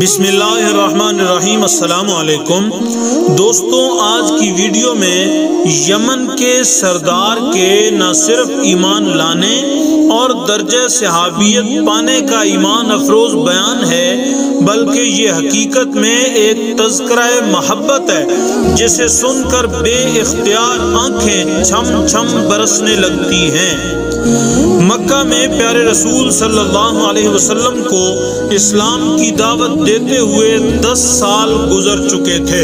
بسم اللہ الرحمن الرحیم۔ السلام علیکم دوستوں، آج کی ویڈیو میں یمن کے سردار کے نہ صرف ایمان لانے اور درجہ صحابیت پانے کا ایمان افروز بیان ہے، بلکہ یہ حقیقت میں ایک تذکرہ محبت ہے جسے سن کر بے اختیار آنکھیں چھم چھم برسنے لگتی ہیں۔ مکہ میں پیارے رسول صلی اللہ علیہ وسلم کو اسلام کی دعوت دیتے ہوئے 10 سال گزر چکے تھے۔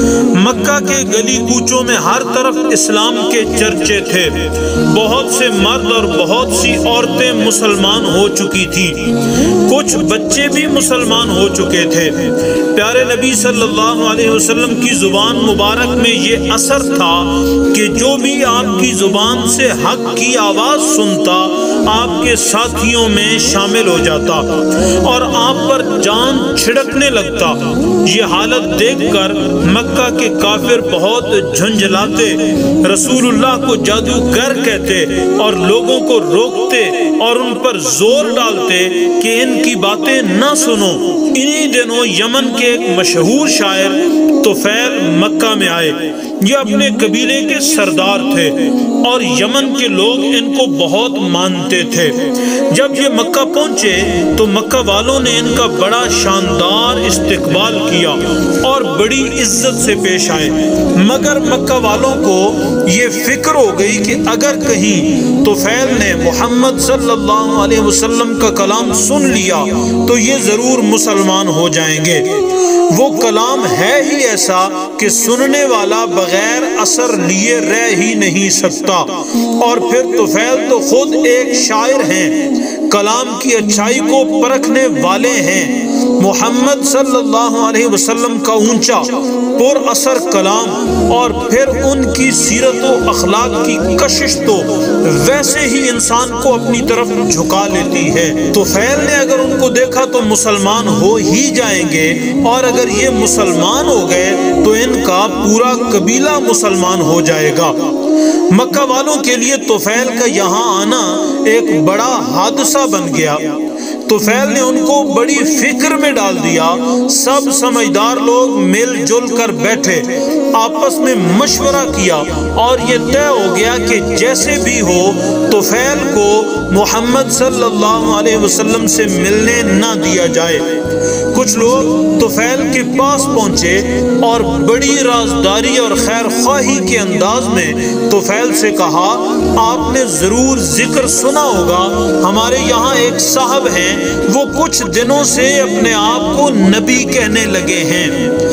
مکہ کے گلی کوچوں میں ہر طرف اسلام کے چرچے تھے۔ بہت سے مرد اور بہت سی عورتیں مسلمان ہو چکی تھیں، کچھ بچے بھی مسلمان ہو چکے تھے۔ پیارے نبی صلی اللہ علیہ وسلم کی زبان مبارک میں یہ اثر تھا کہ جو بھی آپ کی زبان سے حق کی آواز سنتا آپ کے ساتھیوں میں شامل ہو جاتا اور آپ پر جان چھڑکنے لگتا۔ یہ حالت دیکھ کر مکہ کے کافر بہت جھنجھلاتے، رسول اللہ کو جادوگر کہتے اور لوگوں کو روکتے اور ان پر زور ڈالتے کہ ان کی باتیں نہ سنو۔ انہی دنوں یمن کے ایک مشہور شاعر طفیل مکہ میں آئے۔ یہ اپنے قبیلے کے سردار تھے اور یمن کے لوگ ان کو بہت مانتے تھے۔ جب یہ مکہ پہنچے تو مکہ والوں نے ان کا بڑا شاندار استقبال کیا اور بڑی عزت سے پیش آئے، مگر مکہ والوں کو یہ فکر ہو گئی کہ اگر کہیں طفیل نے محمد صلی اللہ علیہ وسلم کا کلام سن لیا تو یہ ضرور مسلمان ہو جائیں گے۔ وہ کلام ہے ہی ایسا کہ سننے والا بغیر اثر لیے رہ ہی نہیں سکتا، اور پھر طفیل تو خود ایک شاعر ہیں، کلام کی اچھائی کو پرکھنے والے ہیں۔ محمد صلی اللہ علیہ وسلم کا اونچا پر اثر کلام اور پھر ان کی سیرت و اخلاق کی کشش تو ویسے ہی انسان کو اپنی طرف جھکا لیتی ہے۔ طفیل نے اگر ان کو دیکھا تو مسلمان ہو ہی جائیں گے، اور اگر یہ مسلمان ہو گئے تو ان کا پورا قبیلہ مسلمان ہو جائے گا۔ مکہ والوں کے لیے طفیل کا یہاں آنا ایک بڑا حادثہ بن گیا۔ طفیل نے ان کو بڑی فکر میں ڈال دیا۔ سب سمجھدار لوگ مل جل کر بیٹھے، آپس میں مشورہ کیا اور یہ طے ہو گیا کہ جیسے بھی ہو طفیل کو محمد صلی اللہ علیہ وسلم سے ملنے نہ دیا جائے۔ کچھ لوگ طفیل کے پاس پہنچے اور بڑی رازداری اور خیر خواہی کے انداز میں طفیل سے کہا، آپ نے ضرور ذکر سنا ہوگا، ہمارے یہاں ایک صاحب ہیں، وہ کچھ دنوں سے اپنے آپ کو نبی کہنے لگے ہیں،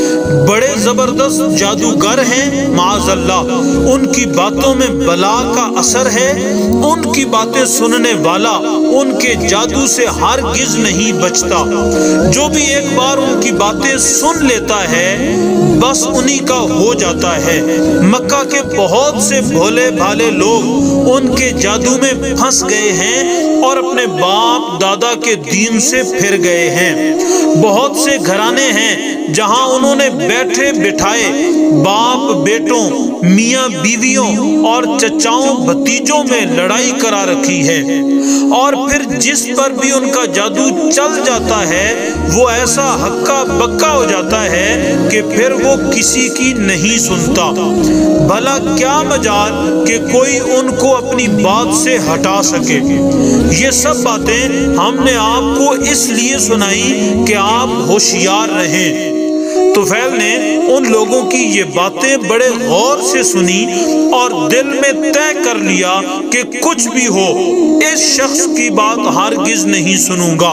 بڑے زبردست جادوگر ہیں، معاذ اللہ، ان کی باتوں میں بلا کا اثر ہے، ان کی باتیں سننے والا ان کے جادو سے ہرگز نہیں بچتا، جو بھی ایک بار ان کی باتیں سن لیتا ہے بس انہی کا ہو جاتا ہے۔ مکہ کے بہت سے بھولے بھالے لوگ ان کے جادو میں پھنس گئے ہیں اور اپنے باپ دادا کے دین سے پھر گئے ہیں۔ بہت سے گھرانے ہیں جہاں انہوں نے بیٹھے بٹھائے باپ بیٹوں، میاں بیویوں اور چچاؤں بھتیجوں میں لڑائی کرا رکھی ہے، اور پھر جس پر بھی ان کا جادو چل جاتا ہے وہ ایسا ہکا بکا ہو جاتا ہے کہ پھر وہ کسی کی نہیں سنتا۔ بھلا کیا مجال کہ کوئی ان کو اپنی بات سے ہٹا سکے۔ یہ سب باتیں ہم نے آپ کو اس لیے سنائی کہ آپ ہوشیار رہیں۔ طفیل نے ان لوگوں کی یہ باتیں بڑے غور سے سنی اور دل میں طے کر لیا کہ کچھ بھی ہو اس شخص کی بات ہرگز نہیں سنوں گا،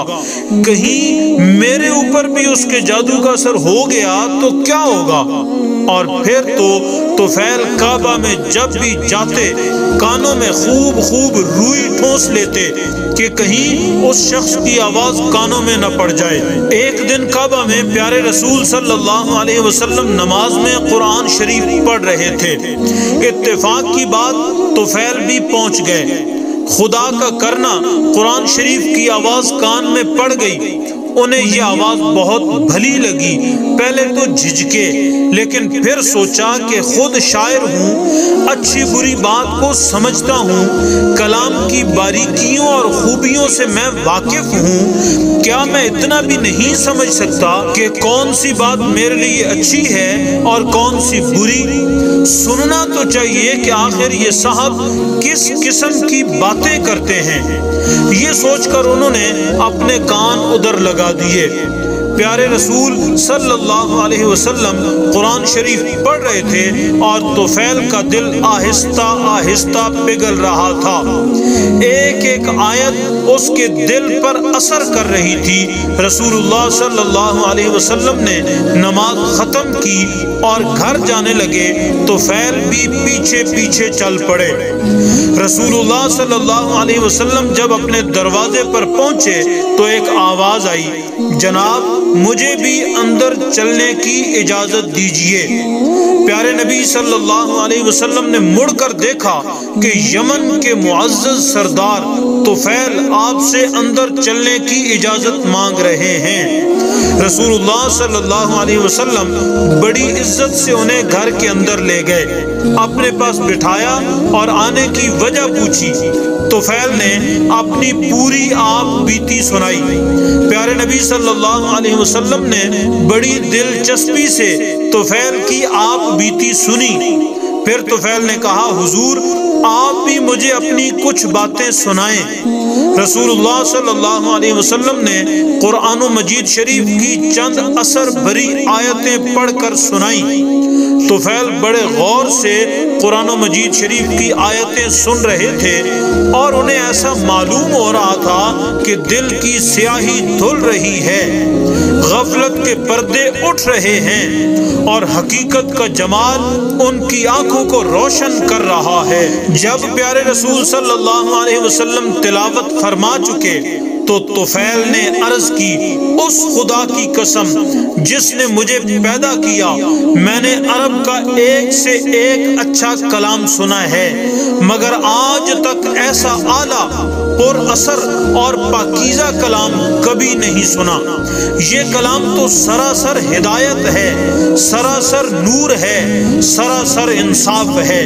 کہیں میرے اوپر بھی اس کے جادو کا اثر ہو گیا تو کیا ہوگا۔ اور پھر تو طفیل کعبہ میں جب بھی جاتے کانوں میں خوب خوب روئی ٹھونس لیتے کہ کہیں اس شخص کی آواز کانوں میں نہ پڑ جائے۔ ایک دن کعبہ میں پیارے رسول صلی اللہ علیہ وسلم نماز میں قرآن شریف پڑھ رہے تھے۔ اتفاق کی بات طفیل بھی پہنچ گئے۔ خدا کا کرنا قرآن شریف کی آواز کان میں پڑ گئی انہیں یہ آواز بہت بھلی لگی۔ پہلے تو جھجکے، لیکن پھر سوچا کہ خود شاعر ہوں، اچھی بری بات کو سمجھتا ہوں، کلام کی باریکیوں اور خوبیوں سے میں واقف ہوں، کیا میں اتنا بھی نہیں سمجھ سکتا کہ کون سی بات میرے لیے اچھی ہے اور کون سی بری؟ سننا تو چاہیے کہ آخر یہ صاحب کس قسم کی باتیں کرتے ہیں۔ یہ سوچ کر انہوں نے اپنے کان ادھر لگا دیے۔ پیارے رسول صلی اللہ علیہ وسلم قرآن شریف پڑھ رہے تھے اور طفیل کا دل آہستہ آہستہ پگھل رہا تھا۔ ایک ایک آیت اس کے دل پر اثر کر رہی تھی۔ رسول اللہ صلی اللہ علیہ وسلم نے نماز ختم کی اور گھر جانے لگے۔ طفیل بھی پیچھے پیچھے چل پڑے۔ رسول اللہ صلی اللہ علیہ وسلم جب اپنے دروازے پر پہنچے تو ایک آواز آئی، جناب مجھے بھی اندر چلنے کی اجازت دیجیے۔ پیارے نبی صلی اللہ علیہ وسلم نے مڑ کر دیکھا کہ یمن کے معزز سردار طفیل آپ سے اندر چلنے کی اجازت مانگ رہے ہیں۔ رسول اللہ صلی اللہ علیہ وسلم بڑی عزت سے انہیں گھر کے اندر لے گئے، اپنے پاس بٹھایا اور آنے کی وجہ پوچھی۔ طفیل نے اپنی پوری آپ بیتی سنائی۔ پیارے نبی صلی اللہ علیہ وسلم نے بڑی دلچسپی سے طفیل کی آپ بیتی سنی۔ پھر طفیل نے کہا، حضور آپ بھی مجھے اپنی کچھ باتیں سنائیں۔ رسول اللہ صلی اللہ علیہ وسلم نے قرآن مجید شریف کی چند اثر بھری آیتیں پڑھ کر سنائیں۔ طفیل بڑے غور سے قرآن مجید شریف کی آیتیں سن رہے تھے اور انہیں ایسا معلوم ہو رہا تھا کہ دل کی سیاہی دھل رہی ہے، غفلت کے پردے اٹھ رہے ہیں اور حقیقت کا جمال ان کی آنکھوں کو روشن کر رہا ہے۔ جب پیارے رسول صلی اللہ علیہ وسلم تلاوت فرما چکے تو طفیل نے عرض کی، اس خدا کی قسم جس نے مجھے پیدا کیا، میں نے عرب کا ایک سے ایک اچھا کلام سنا ہے، مگر آج تک ایسا اعلیٰ پر اثر اور پاکیزہ کلام کبھی نہیں سنا۔ یہ کلام تو سراسر ہدایت ہے، سراسر نور ہے، سراسر انصاف ہے۔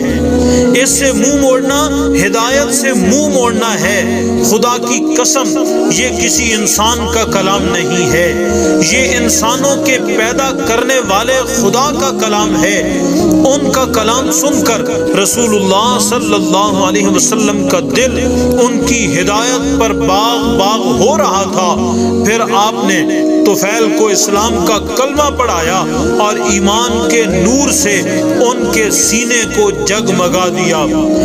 اس سے منہ موڑنا ہدایت سے منہ موڑنا ہے۔ خدا کی قسم یہ کسی انسان کا کلام نہیں ہے، یہ انسانوں کے پیدا کرنے والے خدا کا کلام ہے۔ ان کا کلام سن کر رسول اللہ صلی اللہ علیہ وسلم کا دل ان کی ہدایت پر باغ باغ ہو رہا تھا۔ پھر آپ نے طفیل کو اسلام کا کلمہ پڑھایا اور ایمان کے نور سے ان کے سینے کو جگمگا دیا۔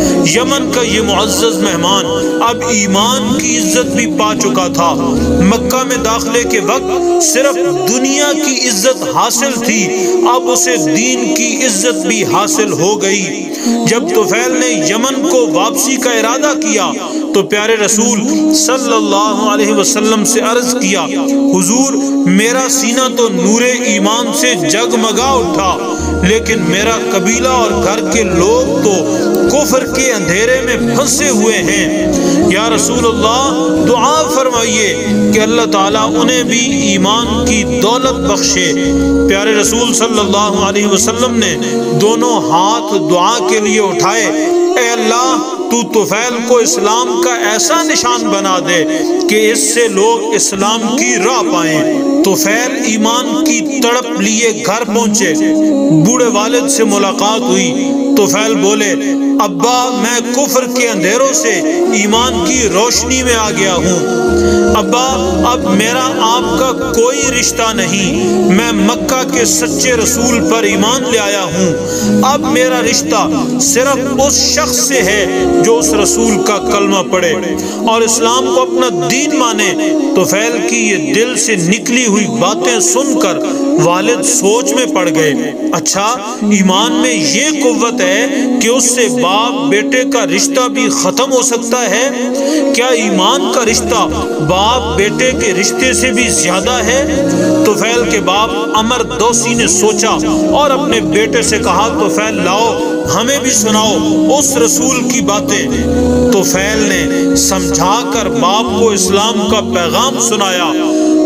یمن کا یہ معزز مہمان اب ایمان کی عزت بھی پا چکا تھا۔ مکہ میں داخلے کے وقت صرف دنیا کی عزت حاصل تھی، اب اسے دین کی عزت بھی حاصل ہو گئی۔ جب طفیل نے یمن کو واپسی کا ارادہ کیا تو پیارے رسول صلی اللہ علیہ وسلم سے عرض کیا، حضور میرا سینہ تو نور ایمان سے جگمگا اٹھا، لیکن میرا قبیلہ اور گھر کے لوگ تو کفر کے اندھیرے میں پھنسے ہوئے ہیں۔ یا رسول اللہ دعا فرمائیے کہ اللہ تعالیٰ انہیں بھی ایمان کی دولت بخشے۔ پیارے رسول صلی اللہ علیہ وسلم نے دونوں ہاتھ دعا کے لیے اٹھائے، اے اللہ تو طفیل کو اسلام کا ایسا نشان بنا دے کہ اس سے لوگ اسلام کی راہ پائیں۔ طفیل ایمان کی تڑپ لیے گھر پہنچے، بوڑھے والد سے ملاقات ہوئی۔ طفیل بولے، ابا میں کفر کے اندھیروں سے ایمان کی روشنی میں آ گیا ہوں۔ ابا اب میرا آپ کا کوئی رشتہ نہیں، میں مکہ کے سچے رسول پر ایمان لے آیا ہوں۔ اب میرا رشتہ صرف اس شخص سے ہے جو اس رسول کا کلمہ پڑھے اور اسلام کو اپنا دین مانے۔ طفیل کی یہ دل سے نکلی ہوئی باتیں سن کر والد سوچ میں پڑ گئے، اچھا ایمان میں یہ قوت ہے کہ اس سے باپ بیٹے کا رشتہ بھی ختم ہو سکتا ہے؟ کیا ایمان کا رشتہ باپ بیٹے کے رشتے سے بھی زیادہ ہے؟ طفیل کے باپ عمر دوسی نے سوچا اور اپنے بیٹے سے کہا، طفیل لاؤ ہمیں بھی سناؤ اس رسول کی باتیں۔ طفیل نے سمجھا کر باپ کو اسلام کا پیغام سنایا۔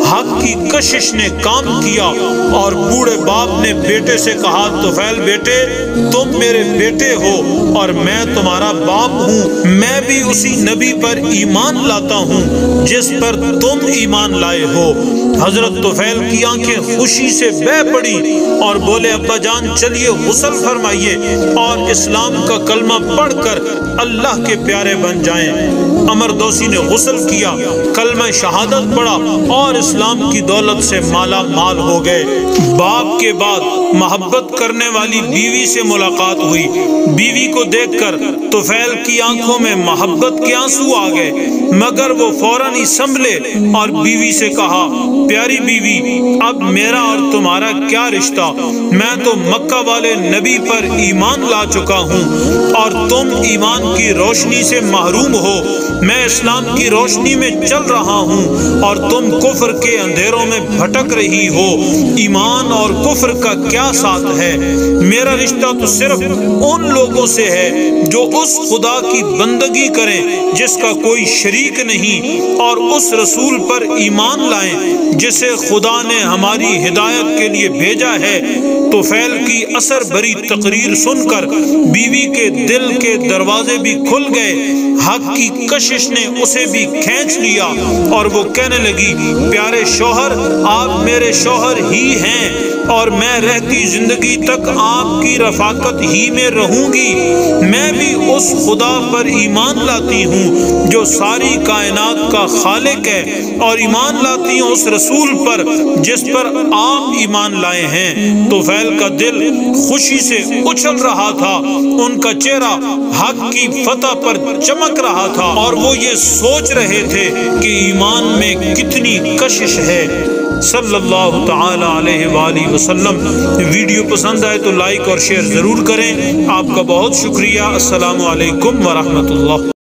حق کی کشش نے کام کیا اور بوڑھے باپ نے بیٹے سے کہا طفیل بیٹے تم میرے بیٹے ہو اور میں تمہارا باپ ہوں، میں بھی اسی نبی پر ایمان لاتا ہوں جس پر تم ایمان لائے ہو۔ حضرت طفیل کی آنکھیں خوشی سے بہہ پڑی اور بولے ابا جان چلیے غسل فرمائیے اور اسلام کا کلمہ پڑھ کر اللہ کے پیارے بن جائیں۔ عمر دوسی نے غسل کیا، کلمہ شہادت پڑھا اور اسلام کی دولت سے مالا مال ہو گئے۔ باپ کے بعد محبت کرنے والی بیوی سے ملاقات ہوئی۔ بیوی کو دیکھ کر طفیل کی آنکھوں میں محبت کے آنسو آ گئے، مگر وہ فوراً ہی سنبھلے اور بیوی سے کہا پیاری بیوی اب میرا اور تمہارا کیا رشتہ، میں تو مکہ والے نبی پر ایمان لا چکا ہوں اور تم ایمان کی روشنی سے محروم ہو، میں اسلام کی روشنی میں چل رہا ہوں اور تم کفر کے اندھیروں میں بھٹک رہی ہو، ایمان اور کفر کا کیا ساتھ ہے؟ میرا رشتہ تو صرف ان لوگوں سے ہے جو اس خدا کی بندگی کریں جس کا کوئی شریک نہیں اور اس رسول پر ایمان لائیں جسے خدا نے ہماری ہدایت کے لیے بھیجا ہے۔ طفیل کی اثر بھری تقریر سن کر بیوی کے دل کے دروازے بھی کھل گئے، حق کی کشش نے اسے بھی کھینچ لیا اور وہ کہنے لگی پیارے شوہر آپ میرے شوہر ہی ہیں اور میں رہتی زندگی تک آپ کی رفاقت ہی میں رہوں گی، میں بھی اس خدا پر ایمان لاتی ہوں جو ساری کائنات کا خالق ہے اور ایمان لاتی ہوں اس رسول پر جس پر آپ ایمان لائے ہیں۔ طفیل کا دل خوشی سے اچھل رہا تھا، ان کا چہرہ حق کی فتح پر چمک رہا تھا اور وہ یہ سوچ رہے تھے کہ ایمان میں کتنی کشش ہے۔ صلی اللہ تعالی علیہ وآلہ وسلم۔ ویڈیو پسند آئے تو لائک اور شیئر ضرور کریں۔ آپ کا بہت شکریہ۔ السلام علیکم ورحمۃ اللہ۔